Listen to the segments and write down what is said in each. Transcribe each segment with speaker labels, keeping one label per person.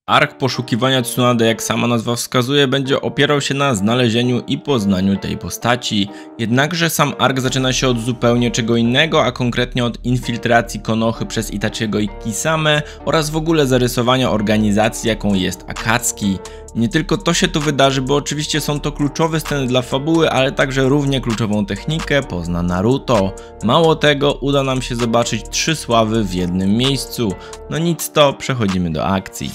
Speaker 1: Ark poszukiwania Tsunade, jak sama nazwa wskazuje, będzie opierał się na znalezieniu i poznaniu tej postaci. Jednakże sam ark zaczyna się od zupełnie czego innego, a konkretnie od infiltracji Konochy przez Itachiego i Kisame oraz w ogóle zarysowania organizacji, jaką jest Akatsuki. Nie tylko to się tu wydarzy, bo oczywiście są to kluczowe sceny dla fabuły, ale także równie kluczową technikę pozna Naruto. Mało tego, uda nam się zobaczyć 3 sławy w jednym miejscu. No nic to, przechodzimy do akcji.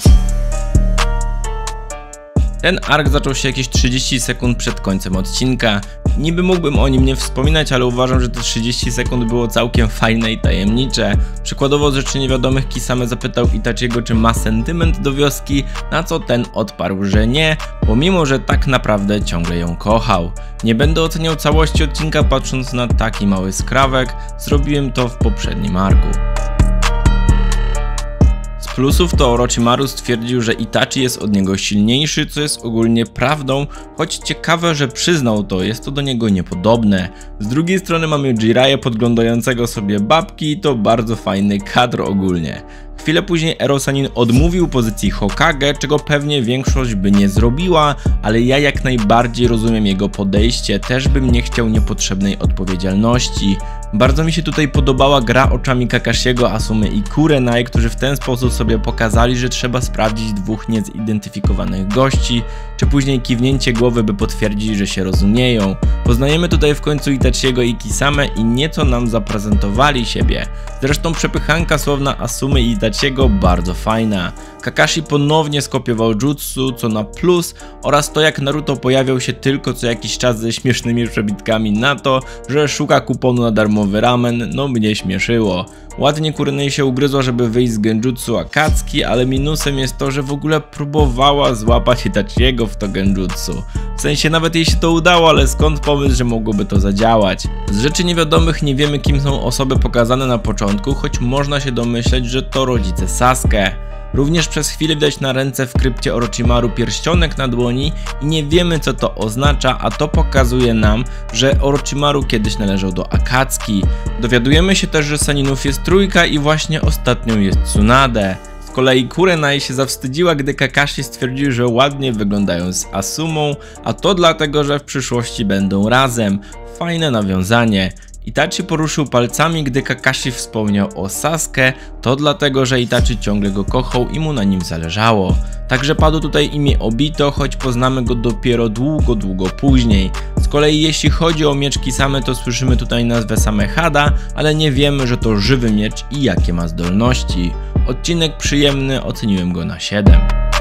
Speaker 1: Ten ark zaczął się jakieś 30 sekund przed końcem odcinka. Niby mógłbym o nim nie wspominać, ale uważam, że te 30 sekund było całkiem fajne i tajemnicze. Przykładowo z rzeczy niewiadomych Kisame zapytał Itachiego, czy ma sentyment do wioski, na co ten odparł, że nie, pomimo że tak naprawdę ciągle ją kochał. Nie będę oceniał całości odcinka patrząc na taki mały skrawek, zrobiłem to w poprzednim arku. Z plusów to Orochimaru stwierdził, że Itachi jest od niego silniejszy, co jest ogólnie prawdą, choć ciekawe, że przyznał to, jest to do niego niepodobne. Z drugiej strony mamy Jiraiya podglądającego sobie babki i to bardzo fajny kadr ogólnie. Chwilę później Ero-Sannin odmówił pozycji Hokage, czego pewnie większość by nie zrobiła, ale ja jak najbardziej rozumiem jego podejście, też bym nie chciał niepotrzebnej odpowiedzialności. Bardzo mi się tutaj podobała gra oczami Kakashiego, Asumy i Kurenai, którzy w ten sposób sobie pokazali, że trzeba sprawdzić 2 niezidentyfikowanych gości, czy później kiwnięcie głowy, by potwierdzić, że się rozumieją. Poznajemy tutaj w końcu Itachiego i Kisame i nieco nam zaprezentowali siebie. Zresztą przepychanka słowna Asumy i Itachiego bardzo fajna. Kakashi ponownie skopiował jutsu, co na plus, oraz to jak Naruto pojawiał się tylko co jakiś czas ze śmiesznymi przebitkami na to, że szuka kuponu na darmowy ramen, no mnie śmieszyło. Ładnie Kurenai się ugryzła, żeby wyjść z genjutsu Akatsuki, ale minusem jest to, że w ogóle próbowała złapać Itachiego w to genjutsu. W sensie nawet jej się to udało, ale skąd pomysł, że mogłoby to zadziałać? Z rzeczy niewiadomych nie wiemy, kim są osoby pokazane na początku, choć można się domyśleć, że to rodzice Sasuke. Również przez chwilę widać na ręce w krypcie Orochimaru pierścionek na dłoni i nie wiemy, co to oznacza, a to pokazuje nam, że Orochimaru kiedyś należał do Akatsuki. Dowiadujemy się też, że Sanninów jest 3 i właśnie ostatnią jest Tsunade. Z kolei Kurenai się zawstydziła, gdy Kakashi stwierdził, że ładnie wyglądają z Asumą, a to dlatego, że w przyszłości będą razem. Fajne nawiązanie. Itachi poruszył palcami, gdy Kakashi wspomniał o Sasuke, to dlatego, że Itachi ciągle go kochał i mu na nim zależało. Także padło tutaj imię Obito, choć poznamy go dopiero długo później. Z kolei jeśli chodzi o miecz Kisame, to słyszymy tutaj nazwę Samehada, ale nie wiemy, że to żywy miecz i jakie ma zdolności. Odcinek przyjemny, oceniłem go na 7.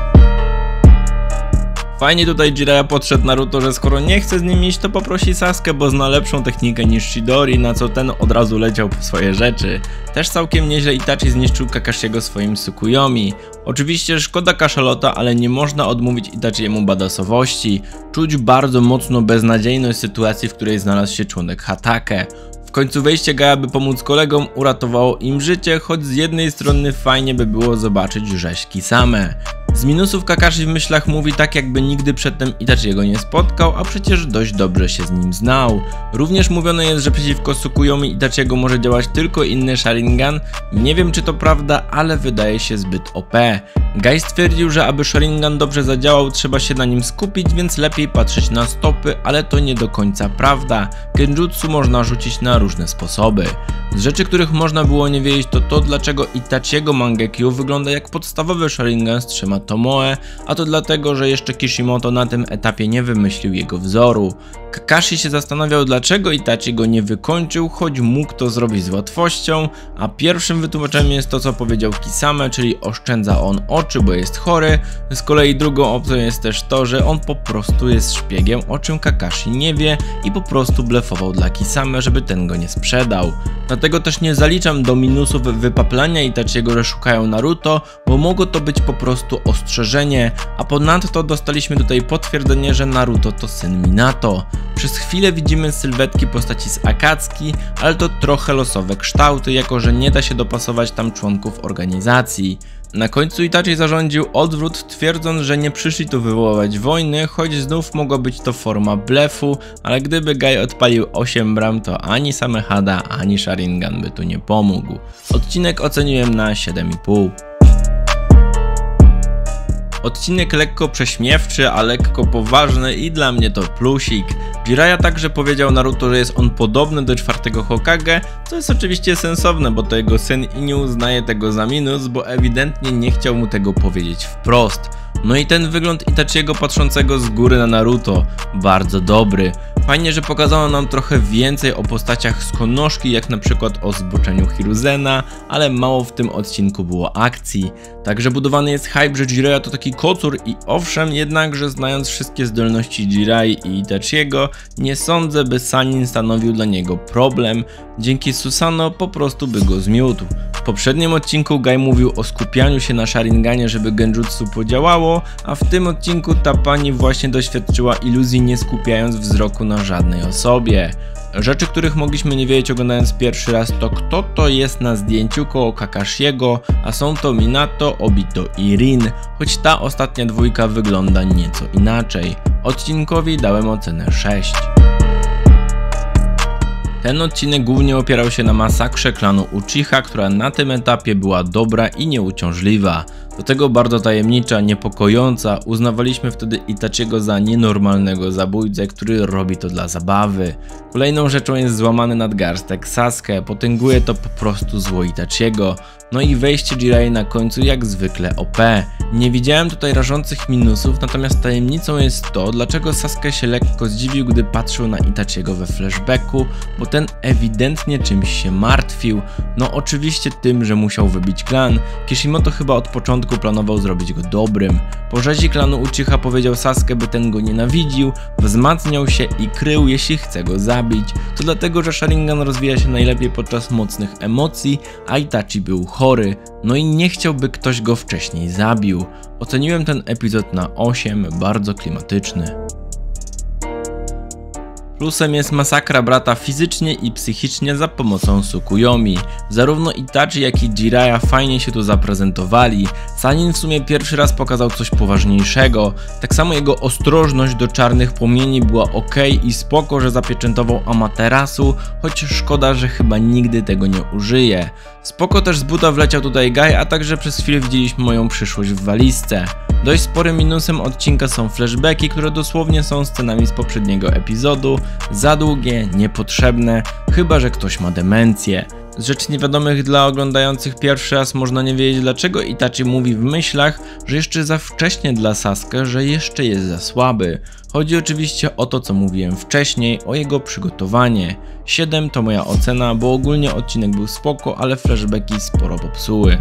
Speaker 1: Fajnie tutaj Jiraiya podszedł Naruto, że skoro nie chce z nim iść, to poprosi Sasuke, bo zna lepszą technikę niż Chidori, na co ten od razu leciał po swoje rzeczy. Też całkiem nieźle Itachi zniszczył Kakashiego swoim Tsukuyomi. Oczywiście szkoda kaszalota, ale nie można odmówić Itachiemu badasowości. Czuć bardzo mocno beznadziejność sytuacji, w której znalazł się członek Hatake. W końcu wejście Gaia, by pomóc kolegom, uratowało im życie, choć z jednej strony fajnie by było zobaczyć rzeź Kisame. Z minusów Kakashi w myślach mówi tak, jakby nigdy przedtem Itachiego nie spotkał, a przecież dość dobrze się z nim znał. Również mówione jest, że przeciwko Tsukuyomi Itachiego może działać tylko inny Sharingan. Nie wiem, czy to prawda, ale wydaje się zbyt OP. Gai stwierdził, że aby Sharingan dobrze zadziałał, trzeba się na nim skupić, więc lepiej patrzeć na stopy, ale to nie do końca prawda. Genjutsu można rzucić na różne sposoby. Z rzeczy, których można było nie wiedzieć, to to, dlaczego Itachiego Mangekyo wygląda jak podstawowy Sharingan z 3 Tomoe, a to dlatego, że jeszcze Kishimoto na tym etapie nie wymyślił jego wzoru. Kakashi się zastanawiał, dlaczego Itachi go nie wykończył, choć mógł to zrobić z łatwością, a pierwszym wytłumaczeniem jest to, co powiedział Kisame, czyli oszczędza on oczy, bo jest chory. Z kolei drugą opcją jest też to, że on po prostu jest szpiegiem, o czym Kakashi nie wie i po prostu blefował dla Kisame, żeby ten go nie sprzedał. Dlatego też nie zaliczam do minusów wypaplania Itachiego, że szukają Naruto, bo mogło to być po prostu ostrzeżenie, a ponadto dostaliśmy tutaj potwierdzenie, że Naruto to syn Minato. Przez chwilę widzimy sylwetki postaci z Akatsuki, ale to trochę losowe kształty, jako że nie da się dopasować tam członków organizacji. Na końcu Itachi zarządził odwrót, twierdząc, że nie przyszli tu wywoływać wojny, choć znów mogła być to forma blefu, ale gdyby Gai odpalił 8 bram, to ani Samehada, ani Sharingan by tu nie pomógł. Odcinek oceniłem na 7,5. Odcinek lekko prześmiewczy, a lekko poważny i dla mnie to plusik. Jiraiya także powiedział Naruto, że jest on podobny do 4. Hokage, co jest oczywiście sensowne, bo to jego syn i nie uznaje tego za minus, bo ewidentnie nie chciał mu tego powiedzieć wprost. No i ten wygląd Itachiego patrzącego z góry na Naruto, bardzo dobry. Fajnie, że pokazano nam trochę więcej o postaciach z Konosuki, jak na przykład o zboczeniu Hiruzena, ale mało w tym odcinku było akcji. Także budowany jest hype, że Jiraiya to taki kocur i owszem, jednakże znając wszystkie zdolności Jirai i Itachiego, nie sądzę, by Sannin stanowił dla niego problem. Dzięki Susanoo po prostu by go zmiótł. W poprzednim odcinku Guy mówił o skupianiu się na Sharinganie, żeby genjutsu podziałało, a w tym odcinku ta pani właśnie doświadczyła iluzji, nie skupiając wzroku na żadnej osobie. Rzeczy, których mogliśmy nie wiedzieć oglądając pierwszy raz, to kto to jest na zdjęciu koło Kakashiego, a są to Minato, Obito i Rin, choć ta ostatnia dwójka wygląda nieco inaczej. Odcinkowi dałem ocenę 6. Ten odcinek głównie opierał się na masakrze klanu Uchiha, która na tym etapie była dobra i nieuciążliwa. Do tego bardzo tajemnicza, niepokojąca, uznawaliśmy wtedy Itachiego za nienormalnego zabójcę, który robi to dla zabawy. Kolejną rzeczą jest złamany nadgarstek Sasuke, potęguje to po prostu zło Itachiego. No i wejście Jirai na końcu jak zwykle OP. Nie widziałem tutaj rażących minusów, natomiast tajemnicą jest to, dlaczego Sasuke się lekko zdziwił, gdy patrzył na Itachiego we flashbacku, bo ten ewidentnie czymś się martwił. No oczywiście tym, że musiał wybić klan. Kishimoto chyba od początku planował zrobić go dobrym. Po rzezi klanu Uchiha powiedział Sasuke, by ten go nienawidził, wzmacniał się i krył, jeśli chce go zabić. To dlatego, że Sharingan rozwija się najlepiej podczas mocnych emocji, a Itachi był chory. No i nie chciałby ktoś go wcześniej zabił. Oceniłem ten epizod na 8, bardzo klimatyczny. Plusem jest masakra brata fizycznie i psychicznie za pomocą Tsukuyomi. Zarówno Itachi, jak i Jiraiya fajnie się tu zaprezentowali. Sannin w sumie pierwszy raz pokazał coś poważniejszego. Tak samo jego ostrożność do czarnych płomieni była ok i spoko, że zapieczętował Amaterasu, choć szkoda, że chyba nigdy tego nie użyje. Spoko też z buta wleciał tutaj Guy, a także przez chwilę widzieliśmy moją przyszłość w walizce. Dość sporym minusem odcinka są flashbacki, które dosłownie są scenami z poprzedniego epizodu. Za długie, niepotrzebne, chyba że ktoś ma demencję. Z rzeczy niewiadomych dla oglądających pierwszy raz można nie wiedzieć, dlaczego Itachi mówi w myślach, że jeszcze za wcześnie dla Sasuke, że jeszcze jest za słaby. Chodzi oczywiście o to, co mówiłem wcześniej, o jego przygotowanie. 7 to moja ocena, bo ogólnie odcinek był spoko, ale flashbacki sporo popsuły.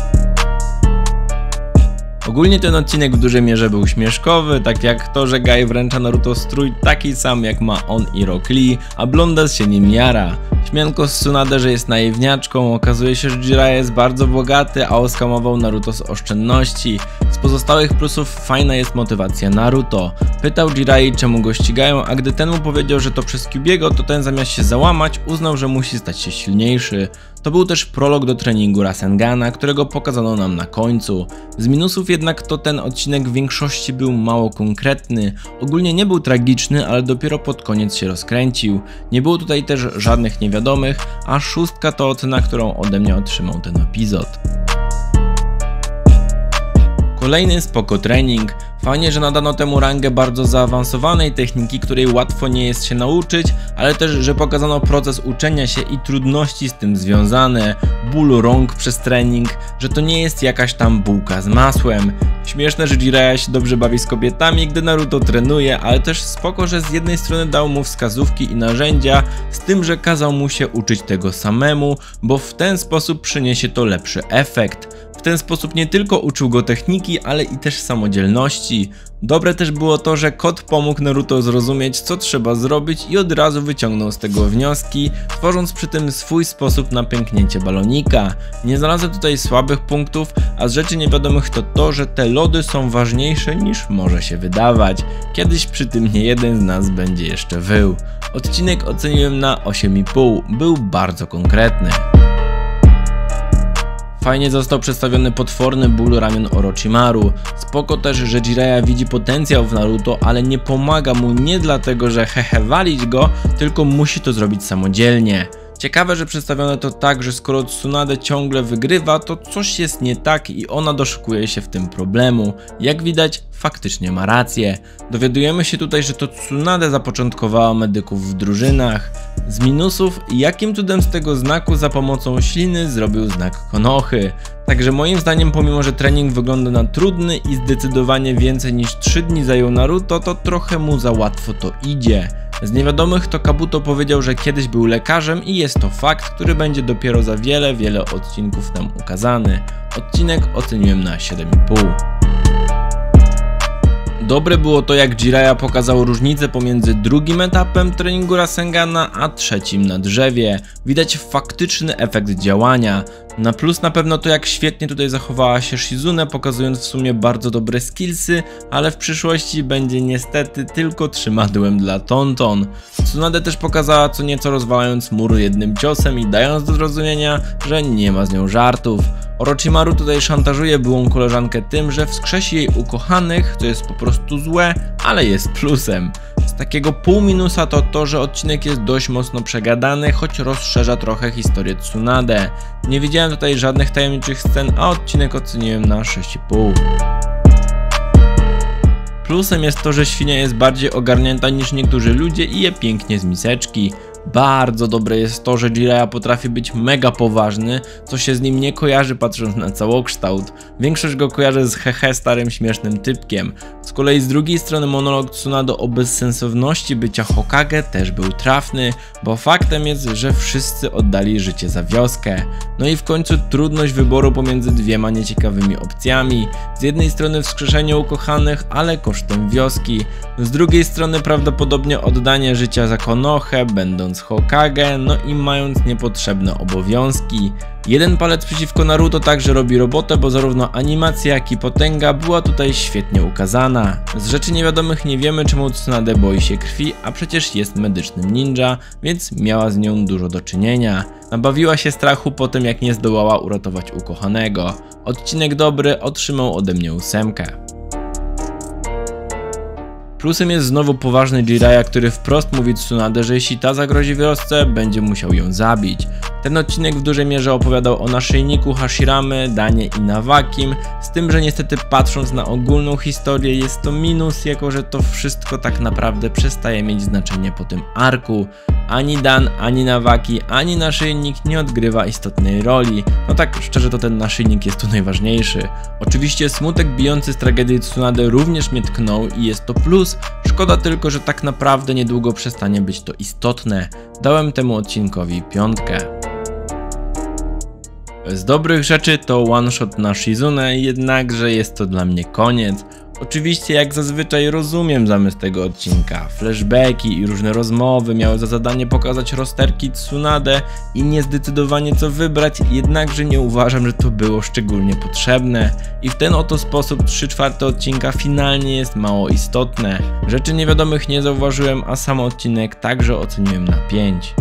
Speaker 1: Ogólnie ten odcinek w dużej mierze był śmieszkowy, tak jak to, że Guy wręcza Naruto strój taki sam jak ma on i Rock Lee, a Blondas się nim jara. Śmianko z Tsunade, że jest naiwniaczką, okazuje się, że Jiraiya jest bardzo bogaty, a oskamował Naruto z oszczędności. Z pozostałych plusów fajna jest motywacja Naruto. Pytał Jirai, czemu go ścigają, a gdy ten mu powiedział, że to przez Kyuubiego, to ten zamiast się załamać, uznał, że musi stać się silniejszy. To był też prolog do treningu Rasengana, którego pokazano nam na końcu. Z minusów jednak to ten odcinek w większości był mało konkretny. Ogólnie nie był tragiczny, ale dopiero pod koniec się rozkręcił. Nie było tutaj też żadnych niewiadomych, a 6 to ocena, którą ode mnie otrzymał ten epizod. Kolejny spoko trening. Fajnie, że nadano temu rangę bardzo zaawansowanej techniki, której łatwo nie jest się nauczyć, ale też, że pokazano proces uczenia się i trudności z tym związane, ból rąk przez trening, że to nie jest jakaś tam bułka z masłem. Śmieszne, że Jiraiya się dobrze bawi z kobietami, gdy Naruto trenuje, ale też spoko, że z jednej strony dał mu wskazówki i narzędzia, z tym, że kazał mu się uczyć tego samemu, bo w ten sposób przyniesie to lepszy efekt. W ten sposób nie tylko uczył go techniki, ale i też samodzielności. Dobre też było to, że kot pomógł Naruto zrozumieć, co trzeba zrobić i od razu wyciągnął z tego wnioski, tworząc przy tym swój sposób na pęknięcie balonika. Nie znalazłem tutaj słabych punktów, a z rzeczy niewiadomych to to, że te lody są ważniejsze niż może się wydawać. Kiedyś przy tym nie jeden z nas będzie jeszcze wył. Odcinek oceniłem na 8,5, był bardzo konkretny. Fajnie został przedstawiony potworny ból ramion Orochimaru. Spoko też, że Jiraiya widzi potencjał w Naruto, ale nie pomaga mu nie dlatego, że walić go, tylko musi to zrobić samodzielnie. Ciekawe, że przedstawione to tak, że skoro Tsunade ciągle wygrywa, to coś jest nie tak i ona doszukuje się w tym problemu. Jak widać, faktycznie ma rację. Dowiadujemy się tutaj, że to Tsunade zapoczątkowała medyków w drużynach. Z minusów, jakim cudem z tego znaku za pomocą śliny zrobił znak Konochy. Także moim zdaniem, pomimo że trening wygląda na trudny i zdecydowanie więcej niż 3 dni zajął Naruto, to trochę mu za łatwo to idzie. Z niewiadomych to Kabuto powiedział, że kiedyś był lekarzem i jest to fakt, który będzie dopiero za wiele odcinków nam ukazany. Odcinek oceniłem na 7,5. Dobre było to, jak Jiraiya pokazał różnicę pomiędzy drugim etapem treningu Rasengana a trzecim na drzewie. Widać faktyczny efekt działania. Na plus na pewno to, jak świetnie tutaj zachowała się Shizune, pokazując w sumie bardzo dobre skillsy, ale w przyszłości będzie niestety tylko trzymadłem dla Tonton. Tsunade też pokazała co nieco, rozwalając mur jednym ciosem i dając do zrozumienia, że nie ma z nią żartów. Orochimaru tutaj szantażuje byłą koleżankę tym, że wskrzesi jej ukochanych, co jest po prostu złe, ale jest plusem. Z takiego pół minusa to to, że odcinek jest dość mocno przegadany, choć rozszerza trochę historię Tsunade. Nie widziałem tutaj żadnych tajemniczych scen, a odcinek oceniłem na 6,5. Plusem jest to, że świnia jest bardziej ogarnięta niż niektórzy ludzie i je pięknie z miseczki. Bardzo dobre jest to, że Jiraiya potrafi być mega poważny, co się z nim nie kojarzy patrząc na całokształt. Większość go kojarzy z hehe starym śmiesznym typkiem. Z kolei z drugiej strony monolog Tsunade o bezsensowności bycia Hokage też był trafny, bo faktem jest, że wszyscy oddali życie za wioskę. No i w końcu trudność wyboru pomiędzy dwiema nieciekawymi opcjami. Z jednej strony wskrzeszenie ukochanych, ale kosztem wioski. Z drugiej strony prawdopodobnie oddanie życia za Konohę, będąc Hokage, no i mając niepotrzebne obowiązki. Jeden palec przeciwko Naruto także robi robotę, bo zarówno animacja, jak i potęga była tutaj świetnie ukazana. Z rzeczy niewiadomych nie wiemy, czemu Tsunade boi się krwi, a przecież jest medycznym ninja, więc miała z nią dużo do czynienia. Nabawiła się strachu po tym, jak nie zdołała uratować ukochanego. Odcinek dobry, otrzymał ode mnie 8. Plusem jest znowu poważny Jiraiya, który wprost mówi Tsunade, że jeśli ta zagrozi wiosce, będzie musiał ją zabić. Ten odcinek w dużej mierze opowiadał o naszyjniku Hashiramy, Danie i Nawakim, z tym, że niestety patrząc na ogólną historię jest to minus, jako że to wszystko tak naprawdę przestaje mieć znaczenie po tym arku. Ani Dan, ani Nawaki, ani naszyjnik nie odgrywa istotnej roli. No tak szczerze, to ten naszyjnik jest tu najważniejszy. Oczywiście smutek bijący z tragedii Tsunade również mnie tknął i jest to plus. Szkoda tylko, że tak naprawdę niedługo przestanie być to istotne. Dałem temu odcinkowi 5. Z dobrych rzeczy to one shot na Shizune, jednakże jest to dla mnie koniec. Oczywiście jak zazwyczaj rozumiem zamysł tego odcinka. Flashbacki i różne rozmowy miały za zadanie pokazać rozterki Tsunade i niezdecydowanie co wybrać, jednakże nie uważam, że to było szczególnie potrzebne. I w ten oto sposób 3/4 odcinka finalnie jest mało istotne. Rzeczy niewiadomych nie zauważyłem, a sam odcinek także oceniłem na 5.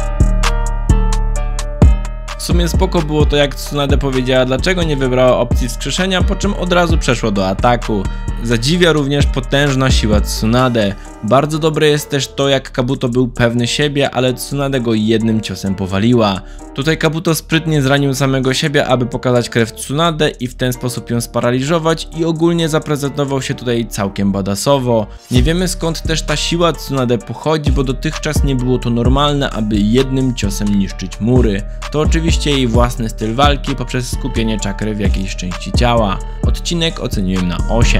Speaker 1: W sumie spoko było to, jak Tsunade powiedziała, dlaczego nie wybrała opcji wskrzeszenia, po czym od razu przeszło do ataku. Zadziwia również potężna siła Tsunade. Bardzo dobre jest też to, jak Kabuto był pewny siebie, ale Tsunade go jednym ciosem powaliła. Tutaj Kabuto sprytnie zranił samego siebie, aby pokazać krew Tsunade i w ten sposób ją sparaliżować i ogólnie zaprezentował się tutaj całkiem badassowo. Nie wiemy, skąd też ta siła Tsunade pochodzi, bo dotychczas nie było to normalne, aby jednym ciosem niszczyć mury. To oczywiście jej własny styl walki poprzez skupienie czakry w jakiejś części ciała. Odcinek oceniłem na 8.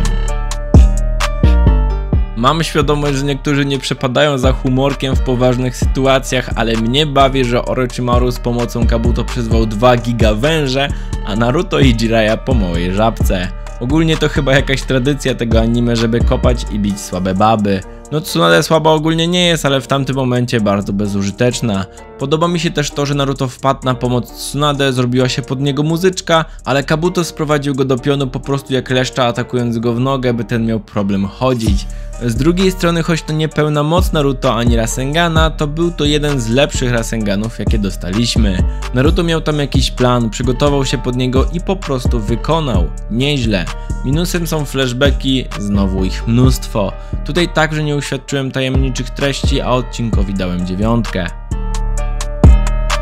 Speaker 1: Mam świadomość, że niektórzy nie przepadają za humorkiem w poważnych sytuacjach, ale mnie bawi, że Orochimaru z pomocą Kabuto przyzwał 2 gigawęże, a Naruto i Jiraiya po małej żabce. Ogólnie to chyba jakaś tradycja tego anime, żeby kopać i bić słabe baby. No Tsunade słaba ogólnie nie jest, ale w tamtym momencie bardzo bezużyteczna. Podoba mi się też to, że Naruto wpadł na pomoc Tsunade, zrobiła się pod niego muzyczka, ale Kabuto sprowadził go do pionu po prostu jak leszcza, atakując go w nogę, by ten miał problem chodzić. Z drugiej strony, choć to nie pełna moc Naruto ani Rasengana, to był to jeden z lepszych Rasenganów, jakie dostaliśmy. Naruto miał tam jakiś plan, przygotował się pod niego i po prostu wykonał. Nieźle. Minusem są flashbacki, znowu ich mnóstwo. Tutaj także nie uświadczyłem tajemniczych treści, a odcinkowi dałem 9.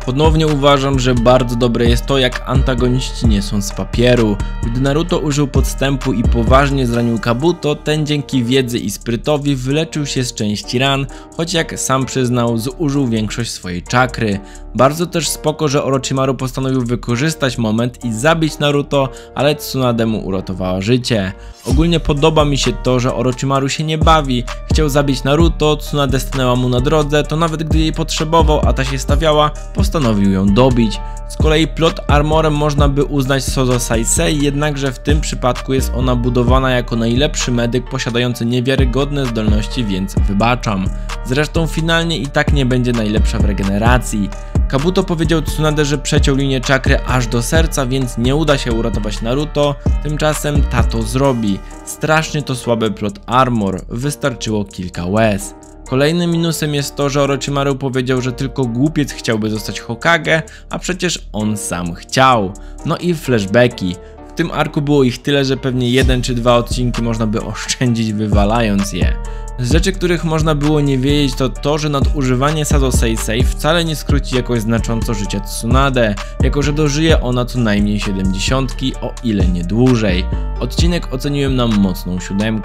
Speaker 1: Ponownie uważam, że bardzo dobre jest to, jak antagoniści nie są z papieru. Gdy Naruto użył podstępu i poważnie zranił Kabuto, ten dzięki wiedzy i sprytowi wyleczył się z części ran, choć jak sam przyznał, zużył większość swojej czakry. Bardzo też spoko, że Orochimaru postanowił wykorzystać moment i zabić Naruto, ale Tsunade mu uratowała życie. Ogólnie podoba mi się to, że Orochimaru się nie bawi, chciał zabić Naruto, Tsunade stanęła mu na drodze, to nawet gdy jej potrzebował, a ta się stawiała, postanowił ją dobić. Z kolei plot armorem można by uznać Sozo Saisei, jednakże w tym przypadku jest ona budowana jako najlepszy medyk posiadający niewiarygodne zdolności, więc wybaczam. Zresztą finalnie i tak nie będzie najlepsza w regeneracji. Kabuto powiedział Tsunade, że przeciął linię czakry aż do serca, więc nie uda się uratować Naruto, tymczasem ta to zrobi. Strasznie to słaby plot armor, wystarczyło kilka łez. Kolejnym minusem jest to, że Orochimaru powiedział, że tylko głupiec chciałby zostać Hokage, a przecież on sam chciał. No i flashbacki. W tym arku było ich tyle, że pewnie 1 czy 2 odcinki można by oszczędzić wywalając je. Z rzeczy, których można było nie wiedzieć, to to, że nadużywanie Sado Seisei wcale nie skróci jakoś znacząco życia Tsunade, jako że dożyje ona co najmniej 70, o ile nie dłużej. Odcinek oceniłem na mocną 7.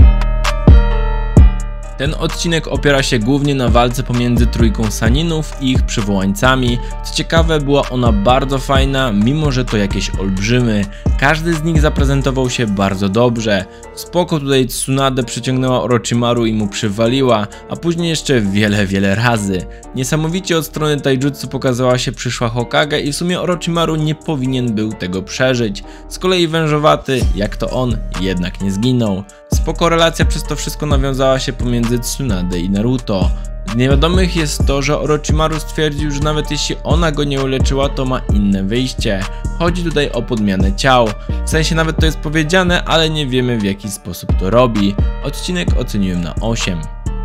Speaker 1: Ten odcinek opiera się głównie na walce pomiędzy trójką Saninów i ich przywołańcami. Co ciekawe, była ona bardzo fajna, mimo że to jakieś olbrzymy. Każdy z nich zaprezentował się bardzo dobrze. Spoko tutaj Tsunade przyciągnęła Orochimaru i mu przywaliła, a później jeszcze wiele razy. Niesamowicie od strony taijutsu pokazała się przyszła Hokage i w sumie Orochimaru nie powinien był tego przeżyć. Z kolei wężowaty, jak to on, jednak nie zginął. Spoko relacja przez to wszystko nawiązała się pomiędzy Tsunade i Naruto. Z niewiadomych jest to, że Orochimaru stwierdził, że nawet jeśli ona go nie uleczyła, to ma inne wyjście. Chodzi tutaj o podmianę ciał. W sensie nawet to jest powiedziane, ale nie wiemy w jaki sposób to robi. Odcinek oceniłem na 8.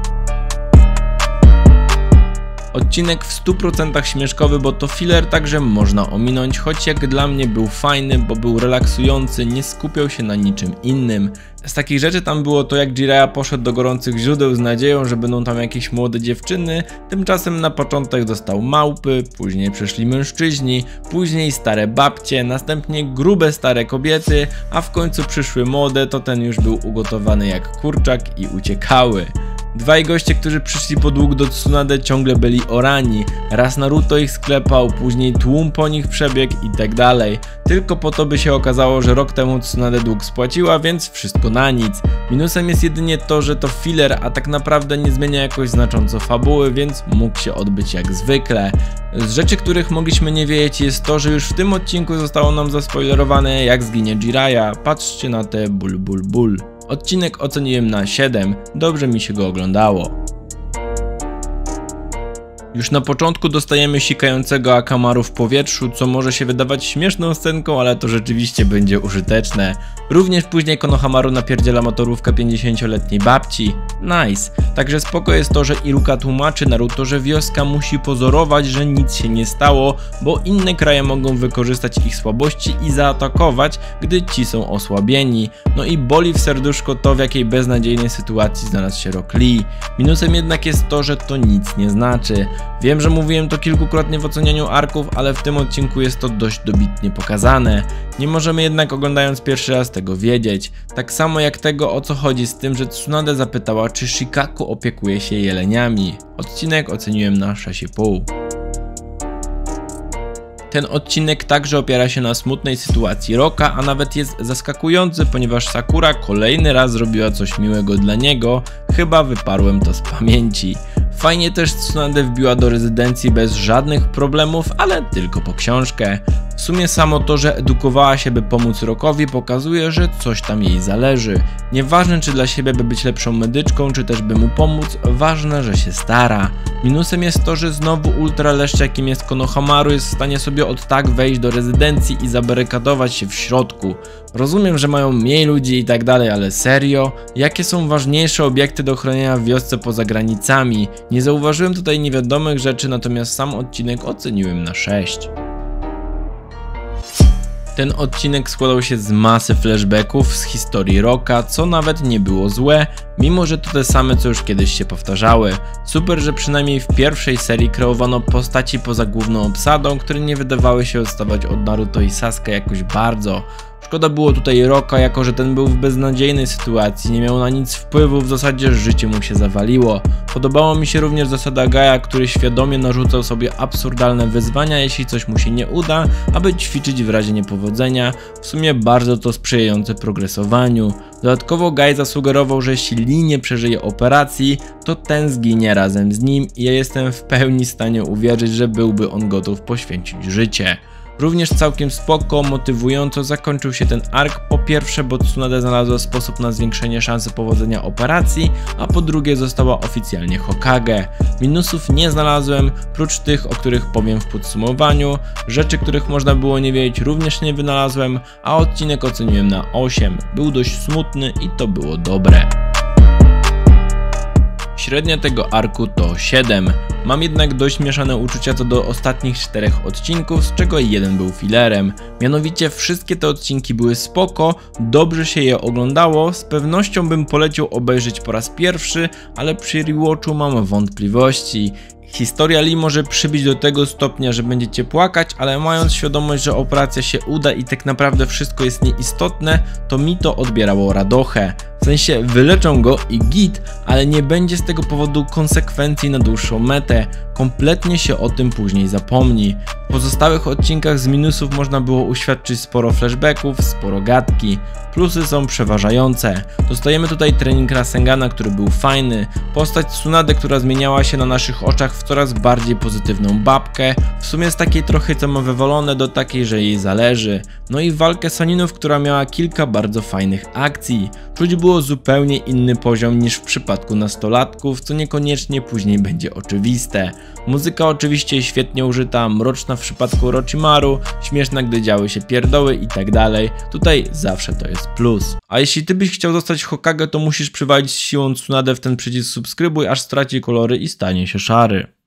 Speaker 1: Odcinek w 100% śmieszkowy, bo to filler, także można ominąć, choć jak dla mnie był fajny, bo był relaksujący, nie skupiał się na niczym innym. Z takich rzeczy tam było to, jak Jiraiya poszedł do gorących źródeł z nadzieją, że będą tam jakieś młode dziewczyny, tymczasem na początek dostał małpy, później przyszli mężczyźni, później stare babcie, następnie grube stare kobiety, a w końcu przyszły młode, to ten już był ugotowany jak kurczak i uciekały. Dwaj goście, którzy przyszli po dług do Tsunade, ciągle byli orani. Raz Naruto ich sklepał, później tłum po nich przebiegł i tak dalej. Tylko po to by się okazało, że rok temu Tsunade dług spłaciła, więc wszystko na nic. Minusem jest jedynie to, że to filler, a tak naprawdę nie zmienia jakoś znacząco fabuły, więc mógł się odbyć jak zwykle. Z rzeczy, których mogliśmy nie wiedzieć, jest to, że już w tym odcinku zostało nam zaspoilerowane, jak zginie Jiraiya. Patrzcie na te ból. Odcinek oceniłem na 7, dobrze mi się go oglądało. Już na początku dostajemy sikającego Akamaru w powietrzu, co może się wydawać śmieszną scenką, ale to rzeczywiście będzie użyteczne. Również później Konohamaru napierdziela motorówkę 50-letniej babci. Nice. Także spoko jest to, że Iruka tłumaczy Naruto, że wioska musi pozorować, że nic się nie stało, bo inne kraje mogą wykorzystać ich słabości i zaatakować, gdy ci są osłabieni. No i boli w serduszko to, w jakiej beznadziejnej sytuacji znalazł się Rock Lee. Minusem jednak jest to, że to nic nie znaczy. Wiem, że mówiłem to kilkukrotnie w ocenianiu arków, ale w tym odcinku jest to dość dobitnie pokazane. Nie możemy jednak oglądając pierwszy raz tego wiedzieć. Tak samo jak tego, o co chodzi z tym, że Tsunade zapytała, czy Shikaku opiekuje się jeleniami. Odcinek oceniłem na 6,5. Ten odcinek także opiera się na smutnej sytuacji Rocka, a nawet jest zaskakujący, ponieważ Sakura kolejny raz zrobiła coś miłego dla niego, chyba wyparłem to z pamięci. Fajnie też Tsunade wbiła do rezydencji bez żadnych problemów, ale tylko po książkę. W sumie samo to, że edukowała się, by pomóc Rockowi, pokazuje, że coś tam jej zależy. Nieważne, czy dla siebie, by być lepszą medyczką, czy też by mu pomóc, ważne, że się stara. Minusem jest to, że znowu ultraleszcz, jakim jest Konohamaru, jest w stanie sobie od tak wejść do rezydencji i zabarykadować się w środku. Rozumiem, że mają mniej ludzi i tak dalej, ale serio? Jakie są ważniejsze obiekty do chronienia w wiosce poza granicami? Nie zauważyłem tutaj niewiadomych rzeczy, natomiast sam odcinek oceniłem na 6. Ten odcinek składał się z masy flashbacków z historii Rocka, co nawet nie było złe, mimo że to te same co już kiedyś się powtarzały. Super, że przynajmniej w pierwszej serii kreowano postaci poza główną obsadą, które nie wydawały się odstawać od Naruto i Sasuke jakoś bardzo. Szkoda było tutaj Rocka, jako że ten był w beznadziejnej sytuacji, nie miał na nic wpływu, w zasadzie życie mu się zawaliło. Podobała mi się również zasada Gaia, który świadomie narzucał sobie absurdalne wyzwania, jeśli coś mu się nie uda, aby ćwiczyć w razie niepowodzenia, w sumie bardzo to sprzyjające progresowaniu. Dodatkowo Gai zasugerował, że jeśli Lee nie przeżyje operacji, to ten zginie razem z nim i ja jestem w pełni w stanie uwierzyć, że byłby on gotów poświęcić życie. Również całkiem spoko, motywująco zakończył się ten ark, po pierwsze bo Tsunade znalazła sposób na zwiększenie szansy powodzenia operacji, a po drugie została oficjalnie Hokage. Minusów nie znalazłem, prócz tych, o których powiem w podsumowaniu. Rzeczy, których można było nie wiedzieć, również nie wynalazłem, a odcinek oceniłem na 8. Był dość smutny i to było dobre. Średnia tego arku to 7. Mam jednak dość mieszane uczucia co do ostatnich 4 odcinków, z czego jeden był fillerem. Mianowicie wszystkie te odcinki były spoko, dobrze się je oglądało, z pewnością bym polecił obejrzeć po raz pierwszy, ale przy rewatchu mam wątpliwości. Historia Lee może przybić do tego stopnia, że będziecie płakać, ale mając świadomość, że operacja się uda i tak naprawdę wszystko jest nieistotne, to mi to odbierało radochę. W sensie wyleczą go i git, ale nie będzie z tego powodu konsekwencji na dłuższą metę. Kompletnie się o tym później zapomni. W pozostałych odcinkach z minusów można było uświadczyć sporo flashbacków, sporo gadki. Plusy są przeważające. Dostajemy tutaj trening Rasengana, który był fajny. Postać Tsunade, która zmieniała się na naszych oczach w coraz bardziej pozytywną babkę. W sumie z takiej trochę co ma wywalone do takiej, że jej zależy. No i walkę Saninów, która miała kilka bardzo fajnych akcji. Czuć było zupełnie inny poziom niż w przypadku nastolatków, co niekoniecznie później będzie oczywiste. Muzyka oczywiście świetnie użyta, mroczna w przypadku Orochimaru, śmieszna gdy działy się pierdoły i tak dalej. Tutaj zawsze to jest plus. A jeśli ty byś chciał zostać Hokage, to musisz przywalić siłą Tsunade w ten przycisk subskrybuj, aż straci kolory i stanie się szary.